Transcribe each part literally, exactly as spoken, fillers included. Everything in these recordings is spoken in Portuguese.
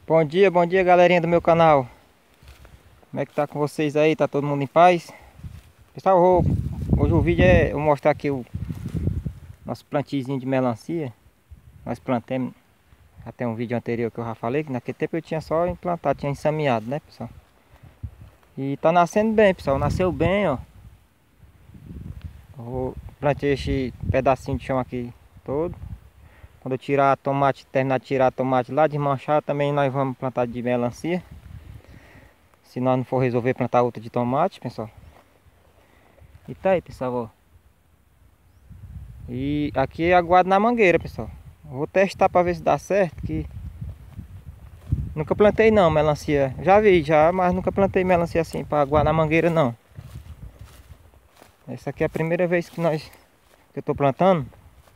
Bom dia, bom dia galerinha do meu canal. Como é que tá com vocês aí? Tá todo mundo em paz? Pessoal, eu vou- hoje o vídeo é eu mostrar aqui o nosso plantiozinho de melancia. Nós plantamos, já tem um vídeo anterior que eu já falei, que naquele tempo eu tinha só implantado, tinha ensameado, né, pessoal? E tá nascendo bem, pessoal, nasceu bem, ó. Eu vou plantei este pedacinho de chão aqui todo. Quando eu tirar tomate, terminar de tirar tomate lá, desmanchar, também nós vamos plantar de melancia. Se nós não for resolver plantar outra de tomate, pessoal. E tá aí, pessoal, ó. E aqui aguardo na mangueira, pessoal. Vou testar para ver se dá certo, que nunca plantei não melancia. Já vi já, mas nunca plantei melancia assim para aguar na mangueira não. Essa aqui é a primeira vez que nós que eu tô plantando.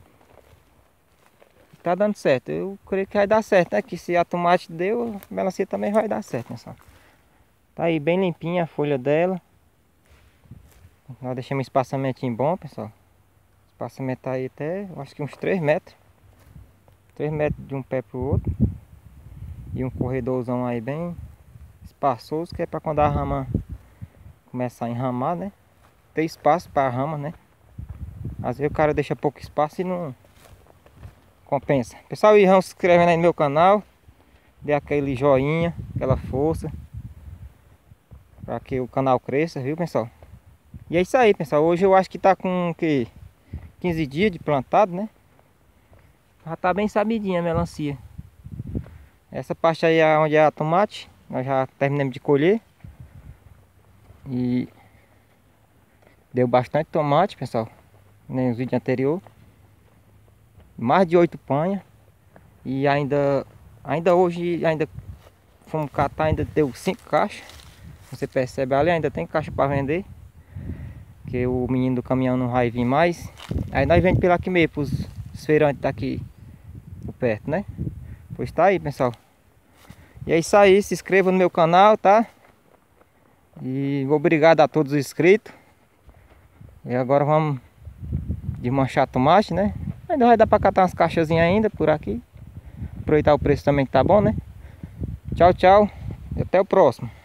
Tá dando certo. Eu creio que vai dar certo, né? Que se a tomate deu, a melancia também vai dar certo, pessoal. Tá aí bem limpinha a folha dela. Nós deixamos um espaçamentinho bom, pessoal. O espaçamento tá aí até, eu acho que uns três metros. três metros de um pé pro outro. E um corredorzão aí bem espaçoso, que é para quando a rama começar a enramar, né? Ter espaço para a rama, né? Às vezes o cara deixa pouco espaço e não compensa. Pessoal, e vão se inscrevendo aí no meu canal. Dê aquele joinha, aquela força, para que o canal cresça, viu, pessoal? E é isso aí, pessoal. Hoje eu acho que tá com que quinze dias de plantado, né? Já tá bem sabidinha a melancia. Essa parte aí é onde é a tomate. Nós já terminamos de colher. E deu bastante tomate, pessoal. Nem os vídeos anteriores. Mais de oito panhas. E ainda ainda hoje ainda fomos catar, ainda deu cinco caixas. Você percebe ali, ainda tem caixa para vender. Que o menino do caminhão não vai vir mais. Aí nós vendemos pela aqui mesmo, pros feirantes daqui por perto, né? Pois tá aí, pessoal. E é isso aí, se inscreva no meu canal, tá? E obrigado a todos os inscritos. E agora vamos desmanchar tomate, né? Ainda vai dar pra catar umas caixazinhas ainda por aqui. Aproveitar o preço também que tá bom, né? Tchau, tchau. E até o próximo.